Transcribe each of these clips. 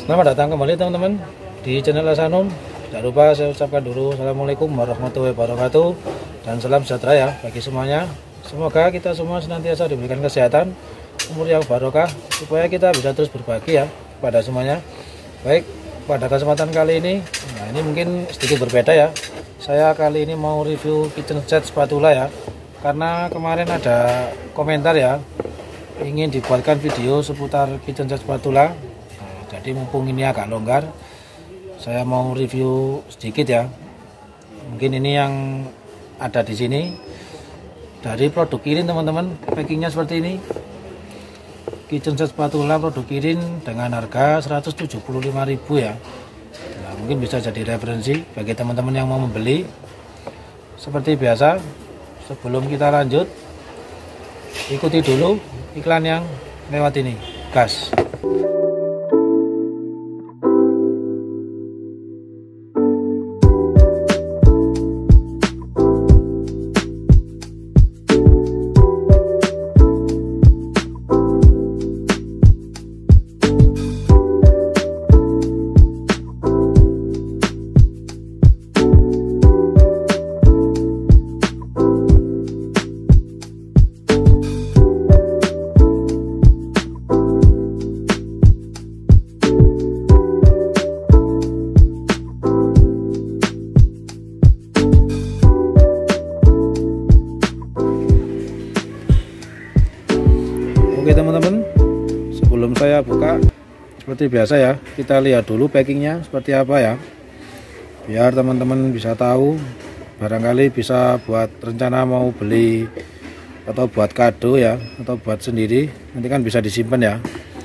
Selamat datang kembali teman-teman di channel Hasanum. Tidak lupa saya ucapkan dulu Assalamualaikum warahmatullahi wabarakatuh dan salam sejahtera ya bagi semuanya. Semoga kita semua senantiasa diberikan kesehatan, umur yang barokah, supaya kita bisa terus berbagi ya pada semuanya. Baik, pada kesempatan kali ini, nah ini mungkin sedikit berbeda ya. Saya kali ini mau review kitchen set spatula ya, karena kemarin ada komentar ya, ingin dibuatkan video seputar kitchen set spatula. Jadi mumpung ini agak longgar, saya mau review sedikit ya. Mungkin ini yang ada di sini dari produk Kirin teman-teman. Packingnya seperti ini. Kitchen set spatula produk Kirin dengan harga 175.000 ya. Nah, mungkin bisa jadi referensi bagi teman-teman yang mau membeli. Seperti biasa, sebelum kita lanjut, ikuti dulu iklan yang lewat ini. Gas. Oke teman-teman, sebelum saya buka seperti biasa ya, kita lihat dulu packingnya seperti apa ya, biar teman-teman bisa tahu, barangkali bisa buat rencana mau beli atau buat kado ya, atau buat sendiri, nanti kan bisa disimpan ya.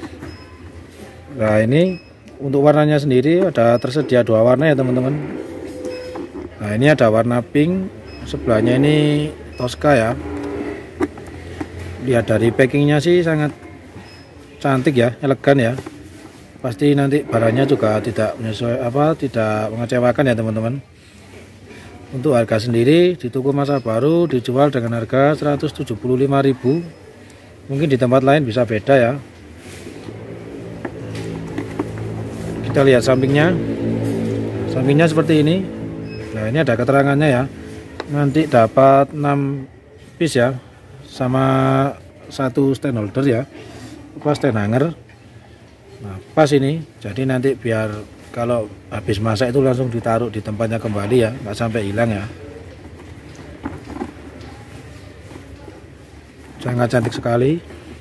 Nah ini untuk warnanya sendiri ada tersedia dua warna ya teman-teman. Nah ini ada warna pink, sebelahnya ini Tosca ya. Lihat dari packingnya sih sangat cantik ya, elegan ya. Pasti nanti barangnya juga tidak mengecewakan ya teman-teman. Untuk harga sendiri di toko Masa Baru dijual dengan harga 175.000. Mungkin di tempat lain bisa beda ya. Kita lihat sampingnya. Sampingnya seperti ini. Nah, ini ada keterangannya ya. Nanti dapat 6 piece ya, sama satu stand holder ya, stand hanger. Nah pas ini, jadi nanti biar kalau habis masak itu langsung ditaruh di tempatnya kembali ya, nggak sampai hilang ya. Sangat cantik sekali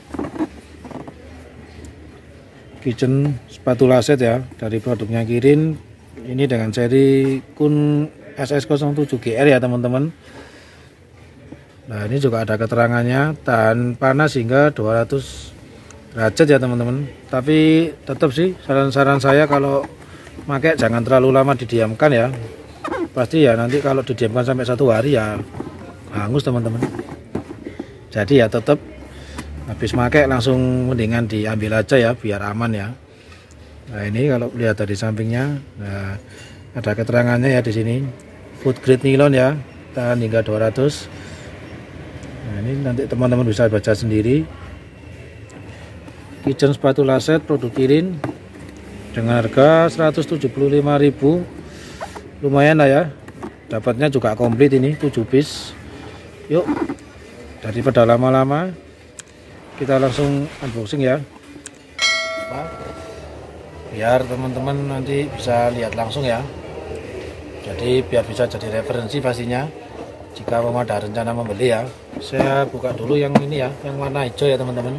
kitchen spatula set ya, dari produknya Kirin. Ini dengan seri Kun SS07GR ya teman-teman. Nah ini juga ada keterangannya, tahan panas hingga 200 derajat ya teman-teman. Tapi tetap sih saran saya kalau pakai jangan terlalu lama didiamkan ya. Pasti ya nanti kalau didiamkan sampai 1 hari ya hangus teman-teman. Jadi ya tetap habis pakai langsung mendingan diambil aja ya biar aman ya. Nah ini kalau lihat dari sampingnya, nah ada keterangannya ya di sini. Food grade nilon ya, tahan hingga 200. Nah ini nanti teman-teman bisa baca sendiri. Kitchen spatula set produk Kirin dengan harga 175.000. Lumayan lah ya. Dapatnya juga komplit ini 7 piece. Yuk, daripada lama-lama kita langsung unboxing ya. Biar teman-teman nanti bisa lihat langsung ya. Jadi biar bisa jadi referensi pastinya jika mau ada rencana membeli ya. Saya buka dulu yang ini ya, yang warna hijau ya teman-teman.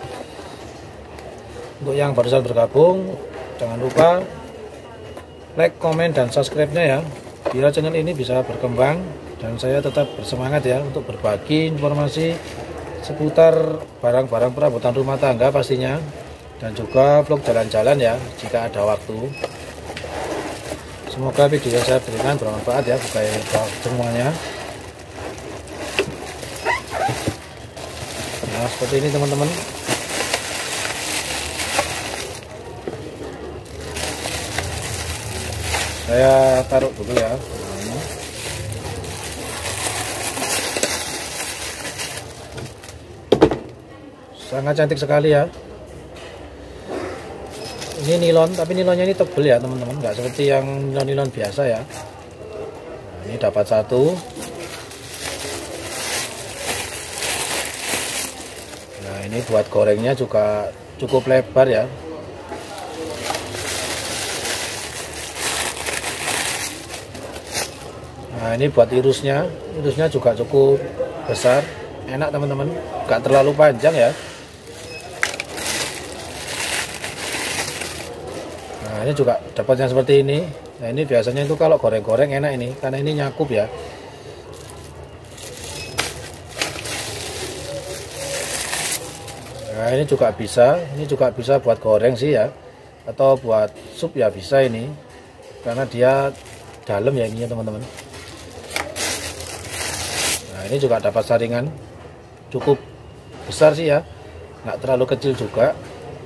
Untuk yang barusan bergabung, jangan lupa like, komen, dan subscribe-nya ya, biar channel ini bisa berkembang dan saya tetap bersemangat ya untuk berbagi informasi seputar barang-barang perabotan rumah tangga pastinya, dan juga vlog jalan-jalan ya jika ada waktu. Semoga video yang saya berikan bermanfaat ya bagi semuanya. Nah seperti ini teman-teman. Saya taruh dulu ya. Sangat cantik sekali ya. Ini nilon, tapi nilonnya ini tebel ya teman-teman, nggak seperti yang nilon-nilon biasa ya. Nah, ini dapat satu. Nah, ini buat gorengnya juga cukup lebar ya. Nah, ini buat irusnya juga cukup besar, enak teman-teman, nggak terlalu panjang ya. Nah, ini juga dapat yang seperti ini. Nah, ini biasanya itu kalau goreng-goreng enak ini, karena ini nyakup ya. Nah, ini juga bisa buat goreng sih ya, atau buat sup ya bisa ini, karena dia dalam ya ininya teman-teman. Nah, ini juga dapat saringan cukup besar sih ya, nggak terlalu kecil juga.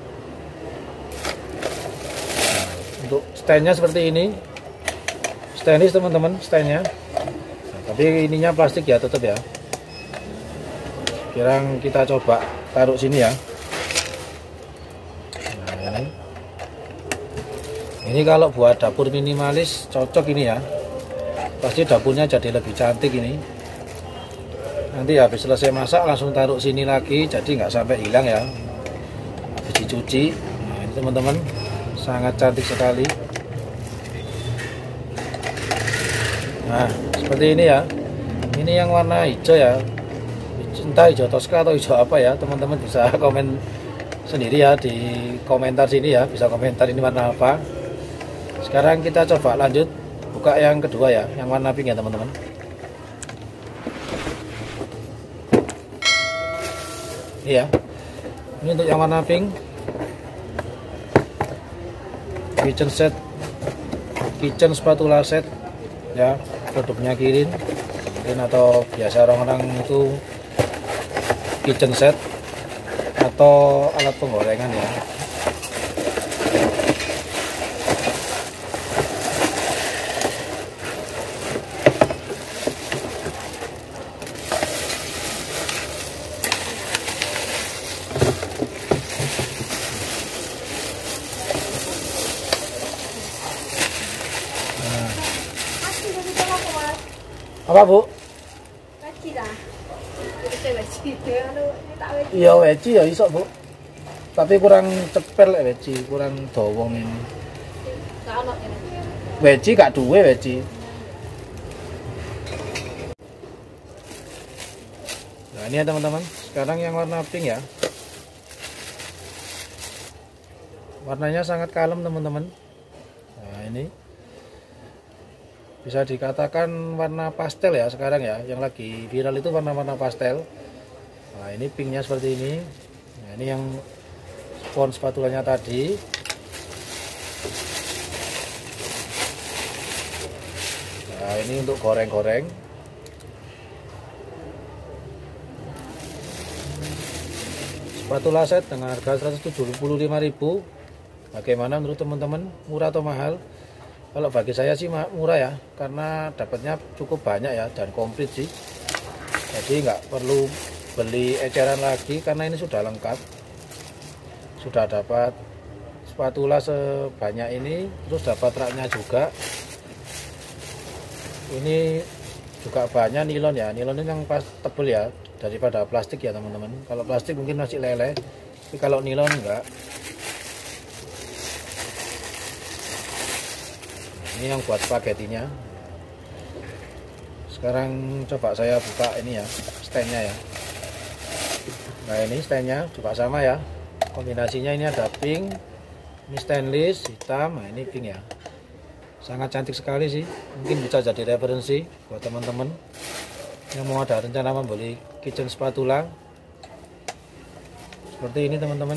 Untuk standnya seperti ini, stainless teman-teman, standnya. Nah, tapi ininya plastik ya tetap ya. Sekarang kita coba taruh sini ya. Nah, ini kalau buat dapur minimalis cocok ini ya. Pasti dapurnya jadi lebih cantik ini. Nanti habis selesai masak langsung taruh sini lagi, jadi nggak sampai hilang ya. Habis dicuci. Nah, ini teman-teman, sangat cantik sekali. Nah, seperti ini ya. Ini yang warna hijau ya. Entah hijau toska atau hijau apa ya, teman-teman bisa komen sendiri ya di komentar sini ya, bisa komentar ini warna apa. Sekarang kita coba lanjut buka yang kedua ya, yang warna pink ya teman-teman. Ini ya, ini untuk yang warna pink, kitchen spatula set ya, produknya Kirin atau biasa orang-orang itu kitchen set atau alat penggorengan ya. Apa Bu? Iya weci ya iso Bu, tapi kurang cepel weci, kurang dowong ini. Weci gak duwe weci. Nah ini ya teman-teman, sekarang yang warna pink ya. Warnanya sangat kalem teman-teman. Nah ini bisa dikatakan warna pastel ya sekarang ya, yang lagi viral itu warna-warna pastel. Nah ini pinknya seperti ini. Nah ini yang spons spatulanya tadi. Nah ini untuk goreng-goreng. Spatula set dengan harga 175.000. Bagaimana menurut teman-teman, murah atau mahal? Kalau bagi saya sih murah ya, karena dapatnya cukup banyak ya dan komplit sih. Jadi nggak perlu beli eceran lagi karena ini sudah lengkap. Sudah dapat spatula sebanyak ini, terus dapat raknya juga. Ini juga banyak nilon ya, nilon ini yang pas tebel ya daripada plastik ya teman-teman. Kalau plastik mungkin masih leleh, tapi kalau nilon enggak. Ini yang buat spaghettinya. Sekarang coba saya buka ini ya, standnya ya. Nah ini standnya juga sama ya, kombinasinya ini ada pink, ini stainless, hitam, nah ini pink ya. Sangat cantik sekali sih, mungkin bisa jadi referensi buat teman-teman yang mau ada rencana membeli kitchen spatula seperti ini teman-teman.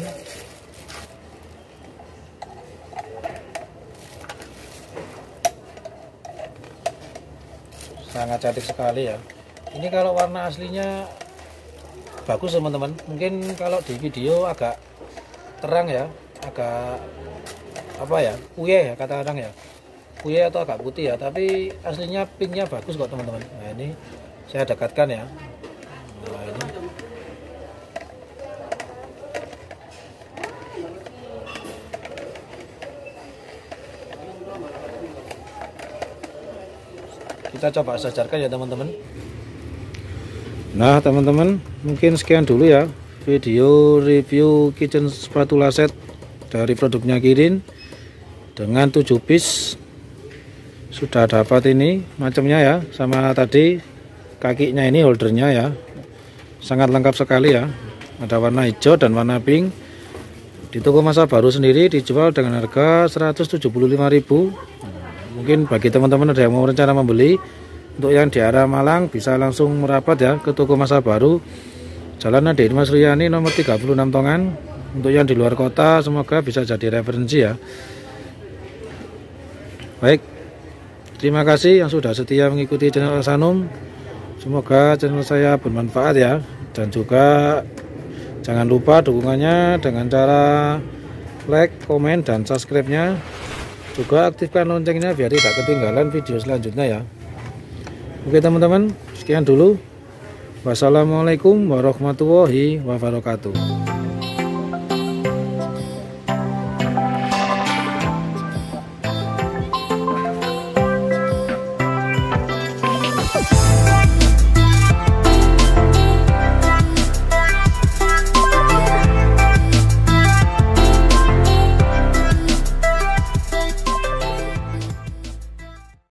Sangat cantik sekali ya. Ini kalau warna aslinya bagus teman-teman, mungkin kalau di video agak terang ya, agak apa ya, puye ya kata orang ya, puye atau agak putih ya, tapi aslinya pinknya bagus kok teman-teman. Nah ini saya dekatkan ya. Nah ini kita coba sejarkan ya teman-teman. Nah teman-teman, mungkin sekian dulu ya video review kitchen spatula set dari produknya Kirin dengan 7 piece. Sudah dapat ini macamnya ya, sama tadi kakinya ini holdernya ya, sangat lengkap sekali ya. Ada warna hijau dan warna pink. Di toko Masa Baru sendiri dijual dengan harga 175.000. Mungkin bagi teman-teman ada yang mau rencana membeli, untuk yang di arah Malang bisa langsung merapat ya ke toko Masa Baru, Jalan Ade Mas Riyani nomor 36 Tongan. Untuk yang di luar kota semoga bisa jadi referensi ya. Baik, terima kasih yang sudah setia mengikuti channel Sanum. Semoga channel saya bermanfaat ya. Dan juga jangan lupa dukungannya dengan cara like, komen, dan subscribe-nya. Juga aktifkan loncengnya biar tidak ketinggalan video selanjutnya ya. Oke teman-teman, sekian dulu. Wassalamualaikum warahmatullahi wabarakatuh.